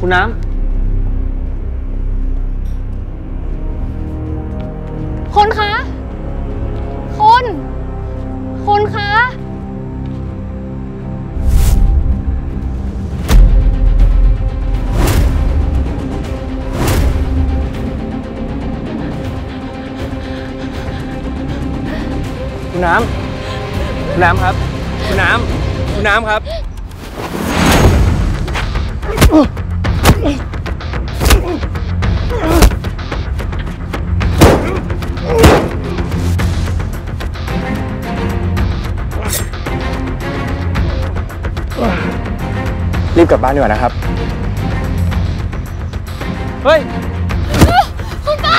คุณน้ำคนคะคนคะคุณน้ำครับคุณน้ำครับรีบกลับบ้านดีกว่านะครับเฮ้ยคุณป้า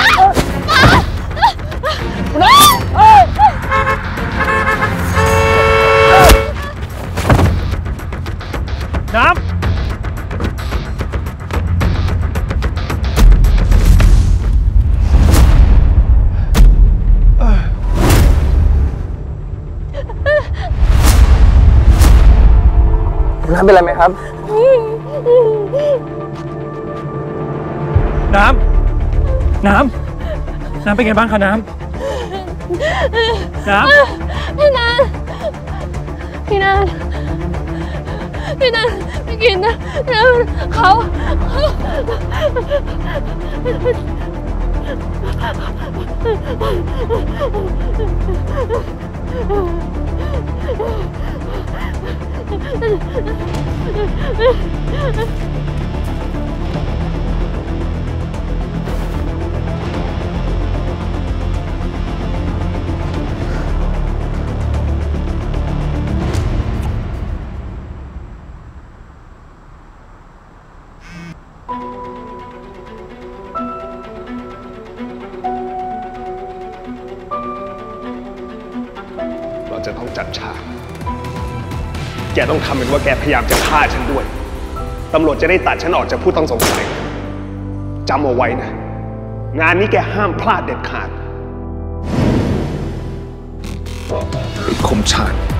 คุณน้ำน้ำเป็นไรไหมครับน้ำเป็นไงบ้างคะน้ำพี่นันไม่กินนะเขาเราจะต้องจัดฉากแกต้องทำเป็นว่าแกพยายามจะฆ่าฉันด้วยตำรวจจะได้ตัดฉันออกจากผู้ต้องสงสัยจำเอาไว้นะงานนี้แกห้ามพลาดเด็ดขาดคมชาญ